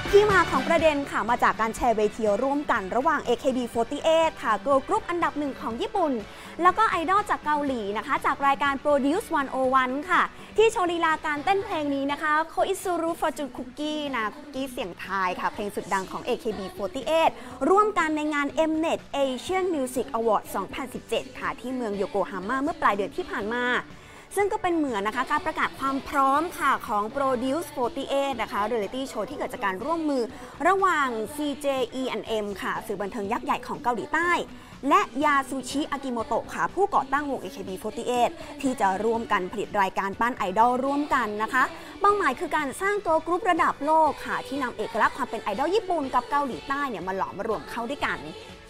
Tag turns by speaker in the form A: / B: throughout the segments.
A: ที่มาของประเด็นค่ะมาจากการแชร์เวทีร่วมกันระหว่าง AKB48 ค่ะเกิร์ลกรุ๊ปอันดับหนึ่งของญี่ปุ่นแล้วก็ไอดอลจากเกาหลีนะคะจากรายการ Produce 101 ค่ะที่โชว์ลีลาการเต้นเพลงนี้นะคะโคอิซูรุฟอร์จูนคุกกี้นะคุกกี้เสียงไทยค่ะเพลงสุดดังของ AKB48 ร่วมกันในงาน Mnet Asian Music Award 2017 ค่ะที่เมืองโยโกฮาม่าเมื่อปลายเดือนที่ผ่านมาซึ่งก็เป็นเหมือนนะคะการประกาศความพร้อมค่ะของ Produce 48 นะคะเรียลิตี้โชว์ที่เกิดจากการร่วมมือระหว่าง CJE&M ค่ะสื่อบันเทิงยักษ์ใหญ่ของเกาหลีใต้และยาซูชิอากิโมโตะค่ะผู้ก่อตั้งวง AKB48 ที่จะร่วมกันผลิตรายการปั้นไอดอลร่วมกันนะคะเป้าหมายคือการสร้างเกิร์ลกรุ๊ประดับโลกค่ะที่นำเอกลักษณ์ความเป็นไอดอลญี่ปุ่นกับเกาหลีใต้เนี่ยมาหลอมรวมเข้าด้วยกัน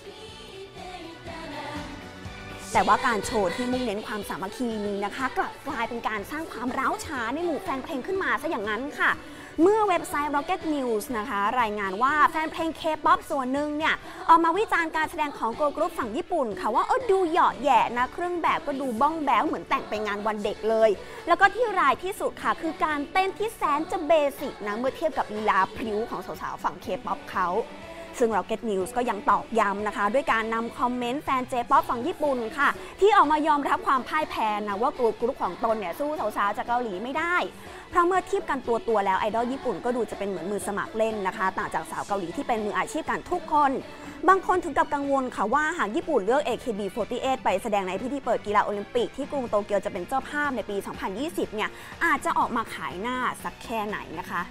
A: แต่ว่าการโชว์ที่มุ่งเน้นความสามัคคีนี้นะคะกลับกลายเป็นการสร้างความร้าวฉานในหมู่แฟนเพลงขึ้นมาซะอย่างนั้นค่ะเมื่อเว็บไซต์ Rocket News นะคะรายงานว่าแฟนเพลง K-POP ส่วนหนึ่งเนี่ยออกมาวิจารณ์การแสดงของเกิร์ลกรุ๊ปฝั่งญี่ปุ่นค่ะว่าดูเหยาะแหย่นะเครื่องแบบก็ดูบ้องแบ้วเหมือนแต่งไปงานวันเด็กเลยแล้วก็ที่รายที่สุดค่ะคือการเต้นที่แสนจะเบสิกนะเมื่อเทียบกับลีลาพริ้วของสาวๆฝั่ง K-POP เขาซึ่ง Rocket News ก็ยังตอกย้ำนะคะด้วยการนำคอมเมนต์แฟน J-POP ฝั่งญี่ปุ่นค่ะที่ออกมายอมรับความพ่ายแพ้นะว่ากรุ๊ปของตนเนี่ยสู้สาวๆจากเกาหลีไม่ได้เพราะเมื่อเทียบกันตัวแล้วไอดอลญี่ปุ่นก็ดูจะเป็นเหมือนมือสมัครเล่นนะคะต่างจากสาวเกาหลีที่เป็นมืออาชีพกันทุกคนบางคนถึงกับกังวลค่ะว่าหากญี่ปุ่นเลือก AKB48 ไปแสดงในพิธีเปิดกีฬาโอลิมปิกที่กรุงโตเกียวจะเป็นเจ้าภาพในปี 2020 เนี่ยอาจจะออกมาขายหน้าสักแค่ไหนนะคะ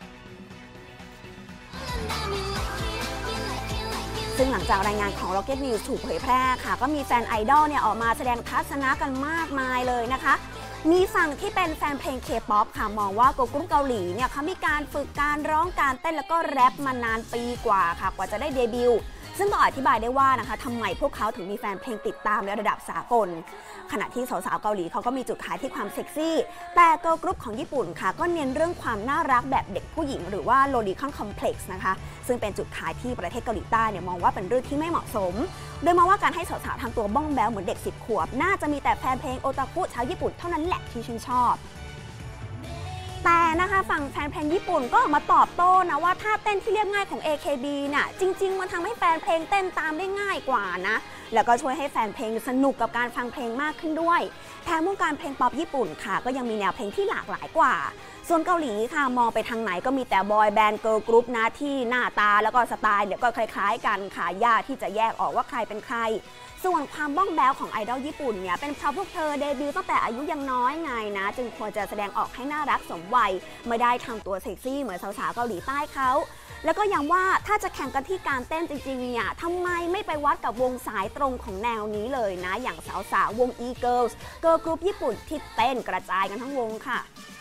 A: ซึ่งหลังจากรายงานของ Rocket News ถูกเผยแพร่ค่ะก็มีแฟนไอดอลเนี่ยออกมาแสดงทัศนะกันมากมายเลยนะคะมีฝั่งที่เป็นแฟนเพลง K-POP ค่ะมองว่าเกิร์ลกรุ๊ปเกาหลีเนี่ยเขามีการฝึกการร้องการเต้นแล้วก็แรปมานานปีกว่าค่ะกว่าจะได้เดบิวต์ซึ่งก็อธิบายได้ว่านะคะทำไมพวกเขาถึงมีแฟนเพลงติดตามในระดับสากลขณะที่สาวๆเกาหลีเขาก็มีจุดขายที่ความเซ็กซี่แต่เกิร์ลกรุ๊ปของญี่ปุ่นค่ะก็เน้นเรื่องความน่ารักแบบเด็กผู้หญิงหรือว่า Lolicon Complex นะคะซึ่งเป็นจุดขายที่ประเทศเกาหลีใต้เนี่ยมองว่าเป็นเรื่องที่ไม่เหมาะสมโดยมองว่าการให้สาวๆทำตัวบ้องแบ้วเหมือนเด็ก10 ขวบน่าจะมีแต่แฟนเพลงโอตาคุชาวญี่ปุ่นเท่านั้นแหละที่ชื่นชอบแต่นะคะฝั่งแฟนเพลงญี่ปุ่นก็ออกมาตอบโต้นะว่าท่าเต้นที่เรียบง่ายของ AKB น่ะจริงๆมันทำให้แฟนเพลงเต้นตามได้ง่ายกว่านะแล้วก็ช่วยให้แฟนเพลงสนุกกับการฟังเพลงมากขึ้นด้วยแถมวงการเพลงป๊อปญี่ปุ่นค่ะก็ยังมีแนวเพลงที่หลากหลายกว่าส่วนเกาหลีค่ะมองไปทางไหนก็มีแต่บอยแบนด์เกิร์ลกรุ๊ปนะที่หน้าตาแล้วก็สไตล์เนี่ยก็คล้ายๆกันค่ะยากที่จะแยกออกว่าใครเป็นใครส่วนความบ้องแบ้วของไอดอลญี่ปุ่นเนี่ยเป็นเพราะพวกเธอเดบิวต์ตั้งแต่อายุยังน้อยไงนะจึงควรจะแสดงออกให้น่ารักสมวัยไม่ได้ทำตัวเซ็กซี่เหมือนสาวๆเกาหลีใต้เขาแล้วก็ย้ำว่าถ้าจะแข่งกันที่การเต้นจริงๆเนี่ยทำไมไม่ไปวัดกับวงสายตรงของแนวนี้เลยนะอย่างสาวๆวง E-Girls เกิร์ลกรุ๊ปญี่ปุ่นที่เต้นกระจายกันทั้งวงค่ะ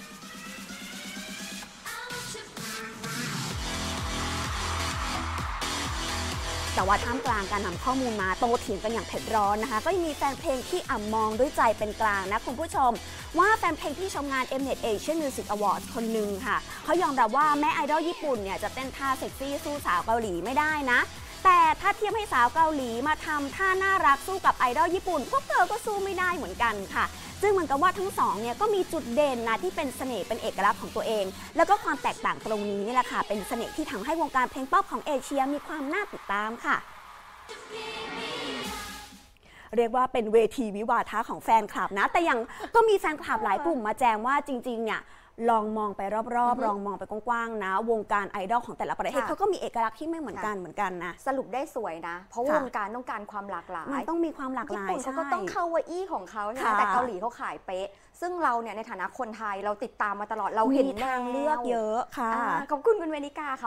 A: แต่ว่าท่ามกลางการนำข้อมูลมาโต้เถียงกันอย่างเผ็ดร้อนนะคะก็ยังมีแฟนเพลงที่มองด้วยใจเป็นกลางนะคุณผู้ชมว่าแฟนเพลงที่ชมงาน Mnet Asian Music Awards คนหนึ่งค่ะเขายอมรับว่าแม้ไอดอลญี่ปุ่นเนี่ยจะเต้นท่าเซ็กซี่สู้สาวเกาหลีไม่ได้นะแต่ถ้าเทียบให้สาวเกาหลีมาทำท่าน่ารักสู้กับไอดอลญี่ปุ่นพวกเธอก็สู้ไม่ได้เหมือนกันค่ะซึ่งเหมือนกับว่าทั้งสองเนี่ยก็มีจุดเด่นนะที่เป็นเสน่ห์เป็นเอกลักษณ์ของตัวเองแล้วก็ความแตกต่างตรงนี้นี่แหละค่ะเป็นเสน่ห์ที่ทำให้วงการเพลงป๊อปของเอเชียมีความน่าติดตามค่ะเรียกว่าเป็นเวทีวิวาทะของแฟนคลับนะแต่ยังก็มีแฟนคลับหลายกลุ่มมาแจมว่าจริงๆเนี่ยลองมองไปรอบๆลองมองไปกว้างๆนะวงการไอดอลของแต่ละประเทศเขาก็มีเอกลักษณ์ที่ไม่เหมือนกันนะ
B: สรุปได้สวยนะเพราะวงการต้องการความหลากหลาย
A: มันต้องมีความหลากหลาย
B: ญี่ปุ่นเขาก็ต้องคาวาอี้ของเขาใช่ไหมแต่เกาหลีเขาขายเป๊ะซึ่งเราเนี่ยในฐานะคนไทยเราติดตามมาตลอดเราเห็น
A: ทางเลือกเยอะค่ะ
B: ขอบคุณคุณเวนิกาค่ะ